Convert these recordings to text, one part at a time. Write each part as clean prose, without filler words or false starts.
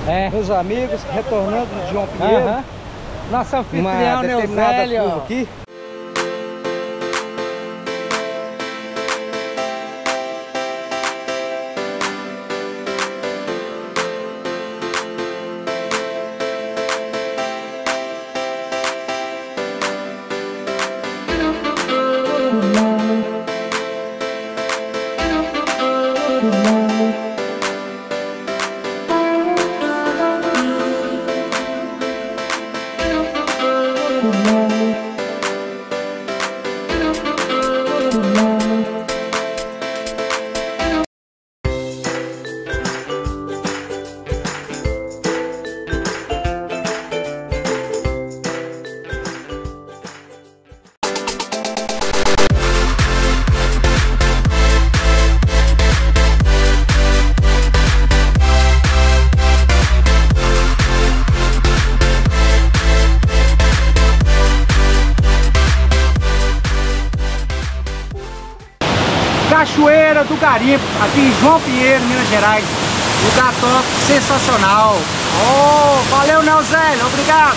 Meus amigos, retornando de João Pinheiro. Nossa anfitriã Neuzélio aqui. Cachoeira do Garimpo, aqui em João Pinheiro, Minas Gerais. Lugar top, sensacional. Oh, valeu, Neuzélio, obrigado.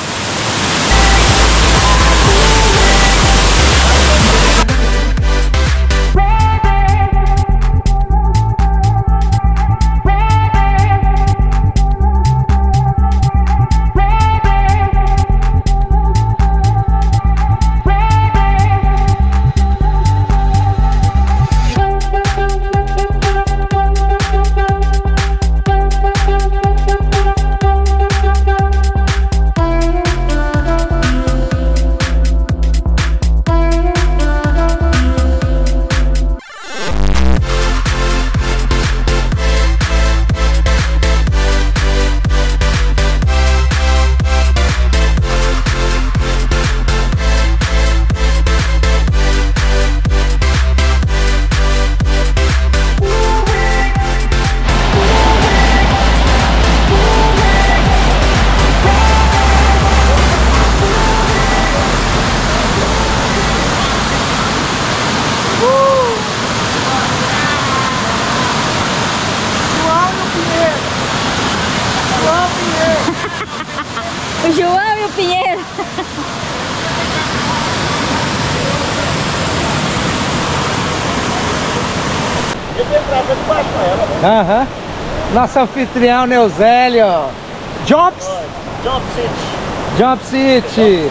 O João e o Pinheiro. Nossa anfitriã Neuzélio. Jump City. Jump City.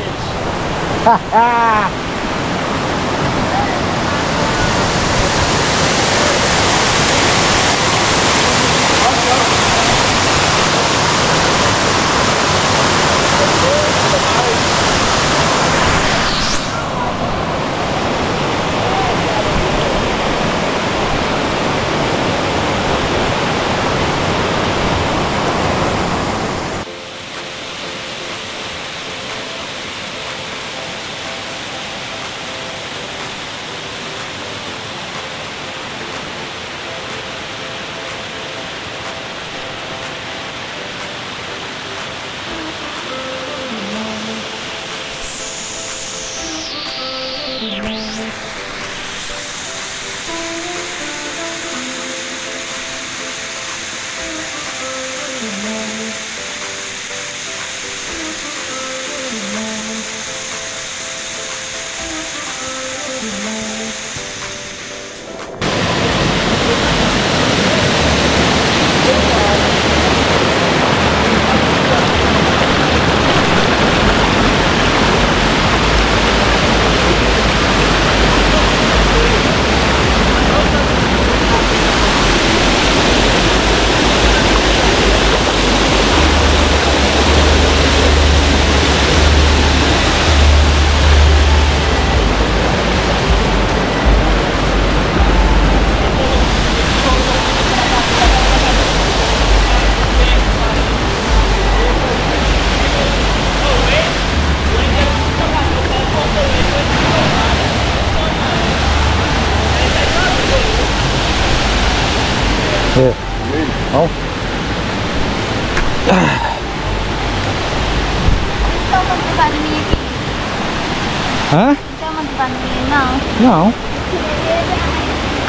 Não. Toma de barulhinho aqui. Hã? Toma de barulhinho, não. Não.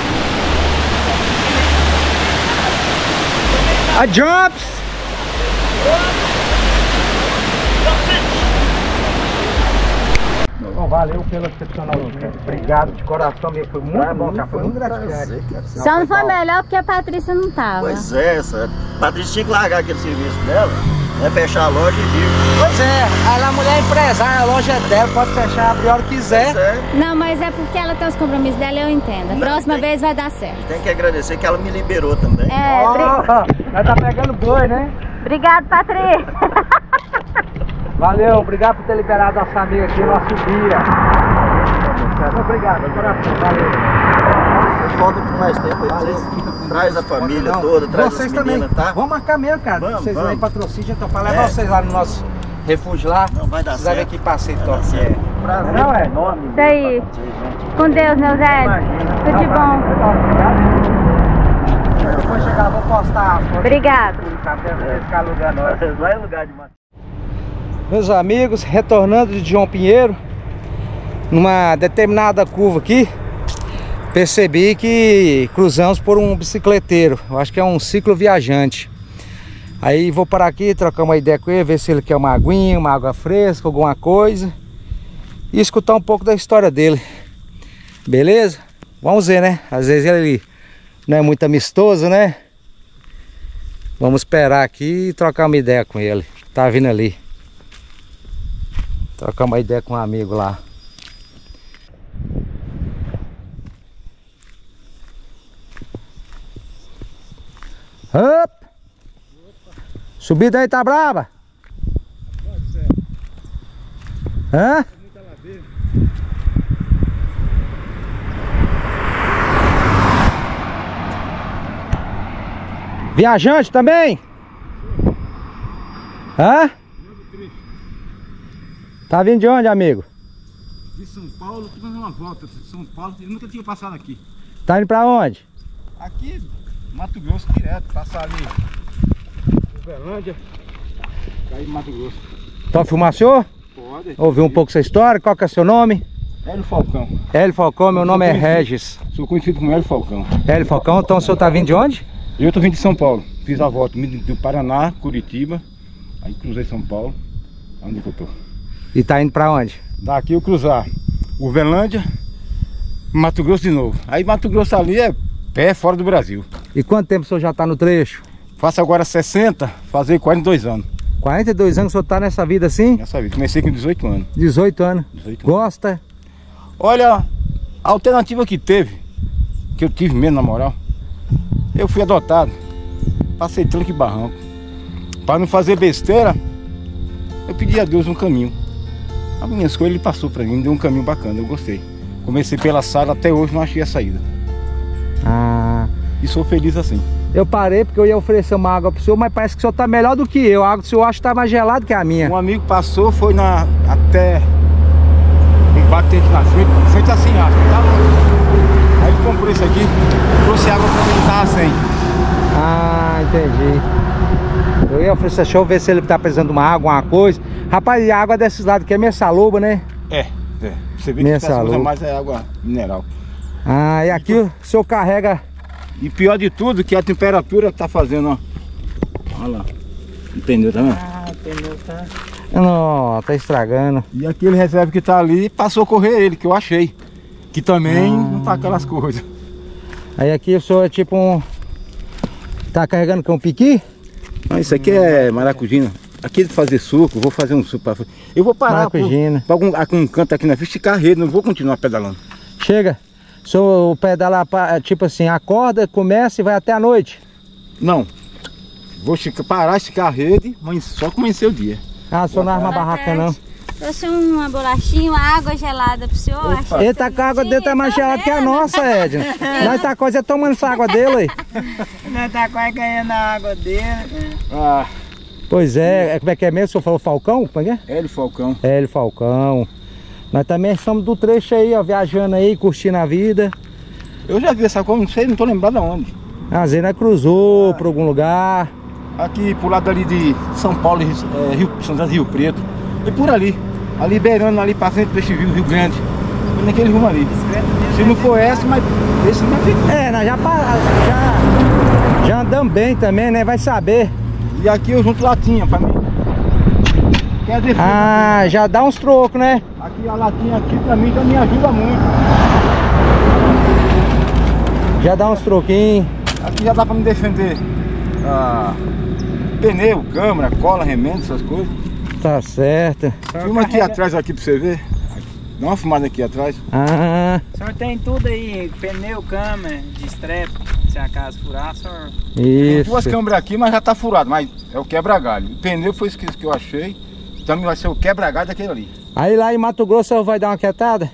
A Jumps! Valeu pelo excepcional. Obrigado de coração, meu. Foi muito bom, cara. Foi muito gratificante. Só não foi melhor porque a Patrícia não tava. Pois é, essa Patrícia tinha que largar aquele serviço dela, fechar a loja e vir. Pois é, ela é mulher empresária, a loja é dela, pode fechar, abrir a hora que quiser. Não, mas é porque ela tem os compromissos dela, eu entendo. A próxima vez vai dar certo. Tem que agradecer que ela me liberou também. Nós tá pegando boi, né? Obrigado, Patrícia. Valeu, obrigado por ter liberado nossa amiga aqui, nosso guia. Obrigado, coração, valeu. Falta por mais tempo aí, vocês traz a família toda, traz vocês as meninas, também. tá? Vamos marcar mesmo, cara. Vamos, vocês vamos. aí patrocínio, então, pra levar vocês lá no nosso refúgio lá. Não, vai dar vocês vão ver certo. que passeio Vai top. dar certo. Prazer. Não é? Isso aí. Com Deus, meu Zé. Tudo de bom. Depois chegar, vou postar a foto. Obrigado. Ficar alugando nós. Vai é lugar demais. Meus amigos, retornando de João Pinheiro, numa determinada curva aqui, percebi que cruzamos por um bicicleteiro. Eu acho que é um ciclo viajante. Aí vou parar aqui, trocar uma ideia com ele, ver se ele quer uma aguinha, uma água fresca, alguma coisa, e escutar um pouco da história dele. Beleza? Vamos ver, né? Às vezes ele não é muito amistoso, né? Vamos esperar aqui e trocar uma ideia com ele. Tá vindo ali. Trocar uma ideia com um amigo lá. Up! Subida aí tá brava? Hã? Viajante também? Hã? Tá vindo de onde, amigo? De São Paulo, tô dando uma volta. São Paulo, eu nunca tinha passado aqui. Tá indo pra onde? Aqui, Mato Grosso direto, passar ali Uberlândia, cair em Mato Grosso. Pode filmar, senhor? Pode. Ouvir um pouco essa história? Qual que é seu nome? Hélio Falcão. Hélio Falcão, meu nome é Regis. Sou conhecido como Hélio Falcão. Hélio Falcão, então o senhor tá vindo de onde? Eu tô vindo de São Paulo. Fiz a volta do Paraná, Curitiba. Aí cruzei São Paulo. Onde que eu tô? E tá indo pra onde? Daqui eu cruzar Uberlândia, Mato Grosso de novo. Aí Mato Grosso ali é pé fora do Brasil. E quanto tempo o senhor já tá no trecho? Faço agora 60, fazer 42 anos. 42 anos o senhor tá nessa vida assim? Nessa vida. Comecei com 18 anos. 18 anos. 18 anos. Gosta? Olha, a alternativa que teve, que eu tive mesmo na moral, eu fui adotado. Passei tranco e barranco. Para não fazer besteira, eu pedi a Deus um caminho. As minhas coisas ele passou para mim, me deu um caminho bacana, eu gostei. Comecei pela sala, até hoje não achei a saída. Ah, E sou feliz assim. eu parei porque eu ia oferecer uma água pro senhor, mas parece que o senhor tá melhor do que eu. A água do senhor acho que tá mais gelada que a minha. Um amigo passou, foi até um batente na frente assim, tá longe. Aí ele comprou isso aqui, trouxe água para ele, tava sem. Ah, entendi. Eu ia oferecer, deixa eu ver se ele tá precisando de uma água, uma coisa. Rapaz, e a água desses lados aqui é meio saluba, né? É. Você vê Meia que essa usa saluba. mais é água mineral. Ah, e aqui o senhor carrega... E pior de tudo que a temperatura tá fazendo, ó. Olha lá. Entendeu, tá vendo? Ah, pneu tá... Não, tá estragando. E aquele reserva que tá ali, passou a correr ele, que eu achei. Que também não tá aquelas coisas. Aí aqui o senhor é tipo um... Tá carregando com um piqui? Não, isso aqui é maracujina. Aqui de fazer suco, eu vou fazer um suco pra... Eu vou parar Maracujina. pra algum canto aqui na frente, esticar a rede, não vou continuar pedalando. Chega. O senhor pedala, tipo assim, acorda, começa e vai até a noite. Não. Vou parar, esticar a rede, mas só que amanhecer o dia. Ah, o senhor não arma barraca não. Trouxe uma bolachinha, uma água gelada pro senhor. Acho Ele tá com a água dele, tá mais gelada que a nossa, Edna. Nós tá quase tomando essa água dele aí. Nós tá quase ganhando a água dele. Ah, Pois é, como é que é mesmo? O senhor falou Falcão? Como é que Hélio Falcão. é? Hélio Falcão. Nós também somos do trecho aí, ó, viajando aí, curtindo a vida. Eu já vi essa coisa, não sei, não tô lembrado aonde. Às vezes nós cruzou por algum lugar. Aqui pro lado ali de São Paulo, São José do Rio Preto. E por ali. Ali beirando ali pra frente desse Rio Grande. E naquele rumo ali. Se não for esse, mas esse não é. É, nós já andamos bem também, né? Vai saber. E aqui eu junto latinha pra mim. Quer dizer, Ah, já dá uns trocos, né? aqui a latinha aqui pra mim já me ajuda muito. Já dá uns troquinhos. Aqui já dá pra me defender pneu, câmera, cola, remendo, essas coisas. Tá certo. Filma aqui atrás aqui pra você ver. Dá uma filmada aqui atrás. Ah, O senhor tem tudo aí, pneu, câmera, de strep, se acaso furar, senhor. Tem isso. duas câmeras aqui, mas já tá furado, mas é o quebra-galho. O pneu foi isso que eu achei. Então vai ser o quebra-galho daquele ali. Aí lá em Mato Grosso você vai dar uma quietada?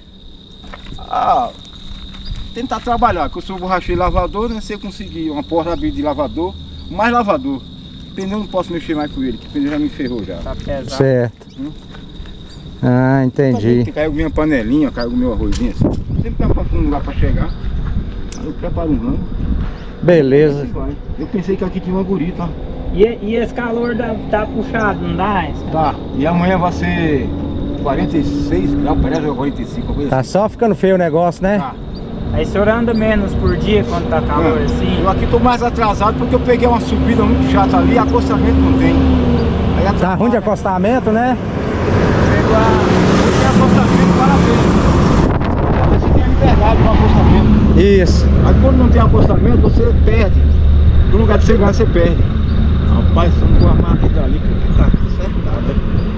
Tentar trabalhar, que eu sou borracheiro lavador, né? Se eu conseguir uma porta aberta de lavador, mais lavador. Pneu não posso mexer mais com ele, que o pneu já me ferrou já. Tá pesado. Certo. Ah, entendi. Caiu minha panelinha, caiu meu arrozinho assim. Sempre tá passando um lugar pra chegar. Aí eu preparo um ramo. Beleza. Assim vai. Eu pensei que aqui tinha uma gurita, ó. E esse calor tá puxado, não dá? Tá, e amanhã vai ser 46 graus, parece 45, coisa Tá só ficando feio o negócio, né? Tá. Aí o senhor anda menos por dia quando tá calor assim? Eu aqui tô mais atrasado porque eu peguei uma subida muito chata ali e acostamento não tem. Aí Tá atrapalha. ruim de acostamento, né? Pegou não tem acostamento, parabéns. Você tem a liberdade no acostamento. Isso. Aí quando não tem acostamento, você perde. No lugar de você ganhar, você perde. Rapaz, só não vou armar aqui dali porque tá cercada.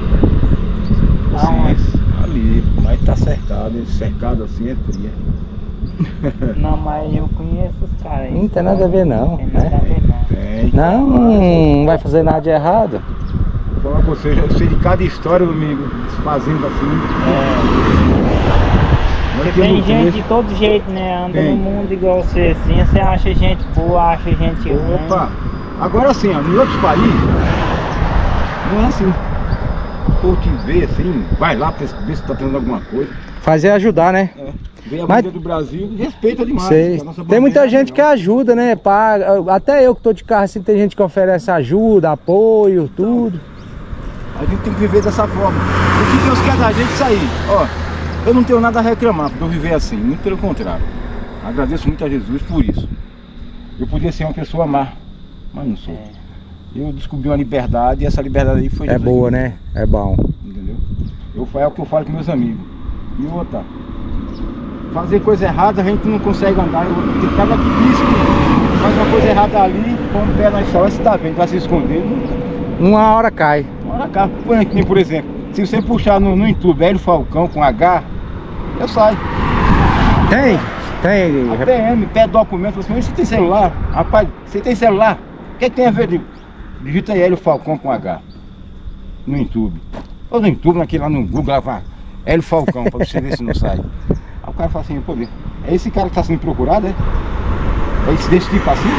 Aonde? Ali, mas tá cercado, cercado assim é fria. Não, mas eu conheço os caras aí. Não tem nada a ver não, Tem nada a né? ver não. Tem. Não vai fazer nada de errado. Vou falar com você, eu sei de cada história, amigo, fazendo assim. Porque tem gente de todo jeito, né? Anda no mundo igual você assim, você acha gente boa, acha gente ruim. Opa! Agora sim, ó, em outros países, não é assim. Ou te vê assim, vai lá pra ver se tá tendo alguma coisa. Fazer ajudar, né? Vem a Mas- bandeira do Brasil, respeita demais. Sei. A nossa Tem muita bandeira é gente que legal. ajuda, né? Paga. Até eu que tô de carro assim, tem gente que oferece ajuda, apoio, tudo. A gente tem que viver dessa forma. O que Deus quer da gente é isso aí. Ó, eu não tenho nada a reclamar por eu viver assim, muito pelo contrário. Agradeço muito a Jesus por isso. Eu podia ser uma pessoa má, mas não sou. Eu descobri uma liberdade e essa liberdade aí foi É Jesus boa, que me né? É bom. deu, entendeu? É o que eu falo com meus amigos. E outra, fazer coisa errada a gente não consegue andar. Tem cara que diz que faz uma coisa errada ali, põe o pé na estrada, vai se dar bem, vai se esconder. Nunca. Uma hora cai. Olha cá, por exemplo, se você puxar no YouTube Hélio Falcão com H, eu saio. Tem? A PM pede documento, assim, você tem celular? Rapaz, você tem celular? O que tem a ver? Digita aí Hélio Falcão com H no YouTube. Ou no YouTube, naquele lá no Google, lá, Hélio Falcão, pra você ver se não sai. Aí o cara fala assim, pô, é esse cara que tá sendo procurado, é? É esse desse tipo assim?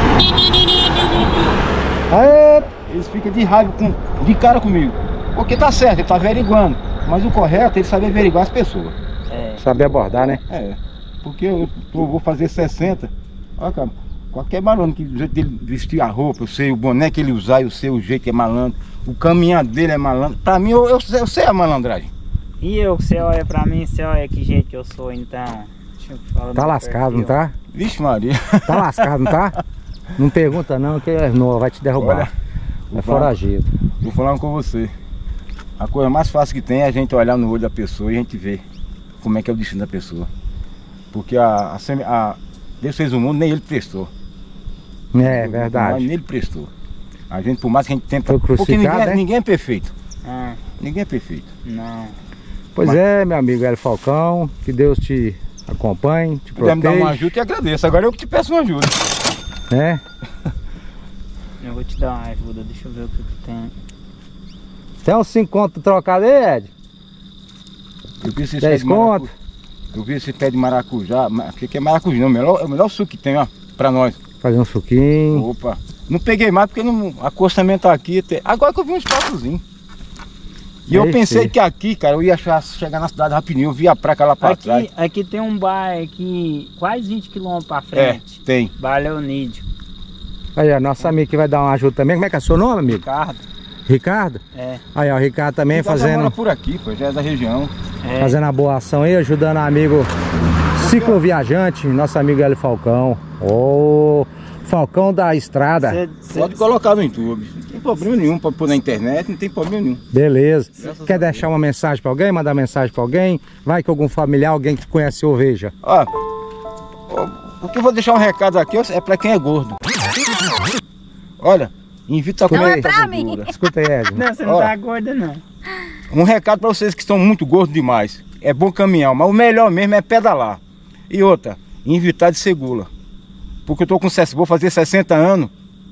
Aê! Eles ficam de raiva, de cara comigo. Porque tá certo, ele tá averiguando. Mas o correto é ele saber averiguar as pessoas. Saber abordar, né? É, porque eu vou fazer 60. Olha, cara, qualquer malandro que do jeito dele vestir a roupa, eu sei o boné que ele usar, eu sei o jeito que é malandro, o caminhar dele é malandro. Pra mim, eu sei a malandragem. E eu, que você olha pra mim, você olha que jeito que eu sou, então. Deixa eu falar Tá meu lascado, não perfil. tá? Vixe Maria. Tá lascado, não tá? Não pergunta não, que é novo, vai te derrubar. Olha, É foragido. vou falar com você. A coisa mais fácil que tem é a gente olhar no olho da pessoa e a gente ver como é que é o destino da pessoa. Porque Deus fez o mundo, nem ele prestou. É Mas verdade. nem ele prestou. A gente, por mais que a gente tenta. Foi Porque crucificado, né? ninguém é perfeito. Ah, Ninguém é perfeito. não. Pois é, meu amigo Hélio Falcão, que Deus te acompanhe, te Se puder me dar uma proteja, ajuda, eu agradeço. Agora eu que te peço uma ajuda. né? Eu vou te dar uma ajuda, deixa eu ver o que tem. Tem uns 5 contos trocados aí, Ed? Eu vi esse 10 pé de maracu- conto? Eu vi esse pé de maracujá. O que é maracujá? Não, é o melhor suco que tem, ó, pra nós. Fazer um suquinho. Opa. Não peguei mais porque acostamento tá aqui. Agora que eu vi um espaçozinho. E eu Aí pensei sim. que aqui, cara, eu ia chegar na cidade rapidinho. Eu vi a praca lá pra trás. Aqui tem um bar aqui, quase 20 km pra É, frente. tem. Bar Leonídio. Aí, ó, nosso amigo que vai dar uma ajuda também. Como é que é seu nome, amigo? Ricardo. Ricardo? É. Aí, ó, o Ricardo também Então já mora fazendo, por aqui, pô, já é da região. fazendo a boa ação aí, ajudando o amigo cicloviajante, nosso amigo Hélio Falcão. Falcão da Estrada. Pode colocar no YouTube. Não tem problema nenhum, pode pôr na internet, não tem problema nenhum. Beleza. Quer deixar uma mensagem pra alguém? Mandar mensagem pra alguém? Vai que algum familiar, alguém que conhece oveja. Ó, o que eu vou deixar um recado aqui é pra quem é gordo. Olha, invita a comer. Não é pra mim. Escuta aí, Edson. Não, você não tá gorda, não. Um recado pra vocês que estão muito gordos demais. É bom caminhar, mas o melhor mesmo é pedalar. E outra, invitar de segula. Porque eu tô com, vou fazer 60 anos,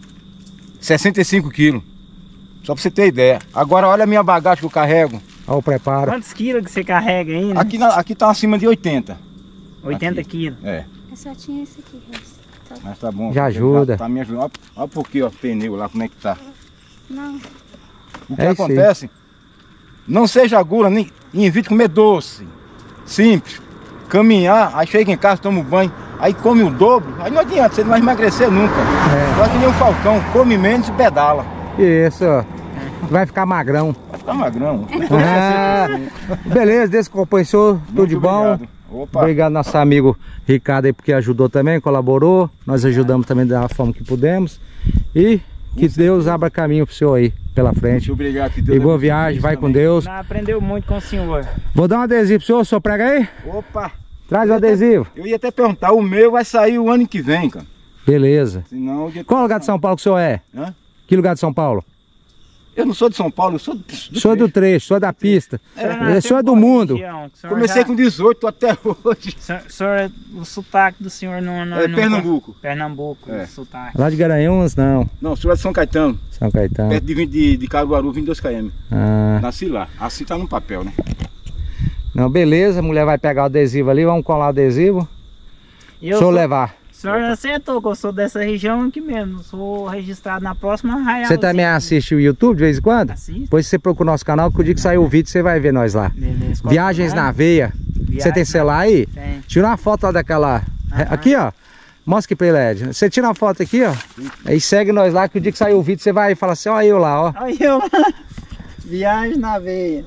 65 quilos. Só pra você ter ideia. Agora olha a minha bagagem que eu carrego. Olha o preparo. Quantos quilos que você carrega aí, né? Aqui tá acima de 80. 80 aqui. quilos. É. Eu só tinha esse aqui, Mas tá bom. Já ajuda. Tá me ajudando. Olha por aqui, ó, pneu lá, como é que tá. Não. O que É isso aí. acontece? Não seja gula, nem invite comer doce. Simples. Caminhar, aí chega em casa, toma um banho, aí come o dobro, aí não adianta, você não vai emagrecer nunca. Vai que nem um falcão, come menos e pedala. Isso. Vai ficar magrão. Vai ficar magrão. Ah, beleza, desse compensou, tudo de bom. Obrigado. Opa. Obrigado nosso amigo Ricardo aí, porque ajudou também, colaborou. Nós ajudamos também da forma que pudemos. E que Deus abra caminho pro senhor aí, pela frente. Muito obrigado. Que Deus E boa abençoe viagem, vai com também. Deus. Não, aprendeu muito com o senhor. Vou dar um adesivo pro senhor prega aí? Opa. Traz o adesivo. Eu ia até perguntar, o meu vai sair o ano que vem, cara. Beleza. Senão, Qual lugar de São Paulo que o senhor é? Hã? Que lugar de São Paulo? Eu não sou de São Paulo, eu sou do Sou do trecho, sou da pista. Eu sou do mundo. Comecei com 18, tô até hoje. O sotaque do senhor não É Pernambuco. Pernambuco, É. o sotaque. Lá de Garanhuns, não. Não, sou de São Caetano, São Caetano. perto de Caruaru, 22 km. Ah, Nasci lá, assim tá no papel, né? não, beleza, a mulher vai pegar o adesivo ali, vamos colar o adesivo. E Se eu levar. O senhor acertou que eu sou dessa região aqui mesmo. Sou registrado na próxima Arraial. Você também assiste o YouTube de vez em quando? Assisto. Depois você procura o nosso canal, que o dia que sair o vídeo você vai ver nós lá. Beleza. Qual Viagens que é? na veia. Você tem celular aí? Tem. Tira uma foto lá daquela... Aqui, ó. Mostra aqui pra ele, Ed. Você tira uma foto aqui, ó. Aí segue nós lá, que o dia que sair o vídeo você vai falar assim, ó eu lá, ó. Olha eu lá. Viagem na veia.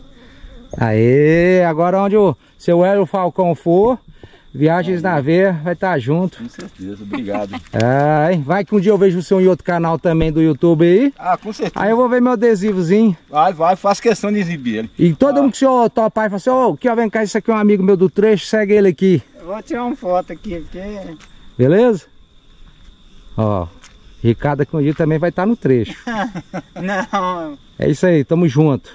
Aê, agora onde o seu Hélio Falcão for, Viagens na Veia vai estar junto. Com certeza, obrigado. Ai, vai que um dia eu vejo o senhor em outro canal também do YouTube aí. Ah, com certeza. Aí eu vou ver meu adesivozinho. Vai, faço questão de exibir ele. E todo mundo que o senhor topar e fala assim, ô, que vem cá, isso aqui é um amigo meu do trecho, segue ele aqui. Eu vou tirar uma foto aqui, porque... Beleza? Ó, Ricardo aqui um dia também vai estar no trecho. Não. É isso aí, tamo junto.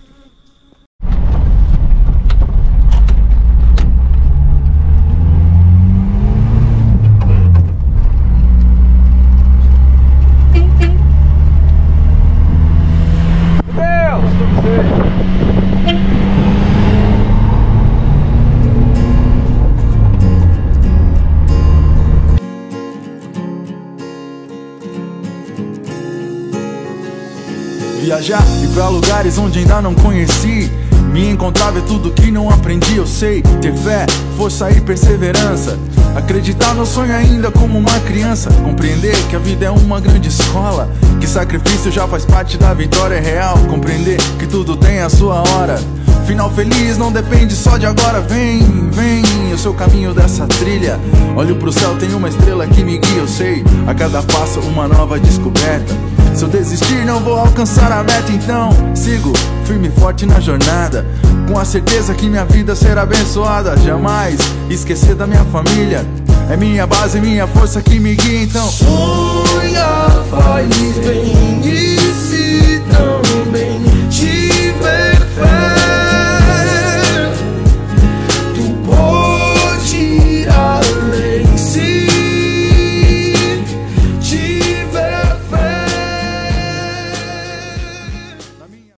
Viajar, ir pra lugares onde ainda não conheci. Me encontrar, ver tudo que não aprendi. Eu sei ter fé, força e perseverança. Acreditar no sonho ainda como uma criança. Compreender que a vida é uma grande escola, que sacrifício já faz parte da vitória real. Compreender que tudo tem a sua hora. Final feliz não depende só de agora. Vem, eu sou o caminho dessa trilha. Olho pro céu, tem uma estrela que me guia. Eu sei, a cada passo uma nova descoberta. Se eu desistir não vou alcançar a meta. Então sigo firme e forte na jornada, com a certeza que minha vida será abençoada. Jamais esquecer da minha família, é minha base, minha força que me guia. Então sonha, faz bem.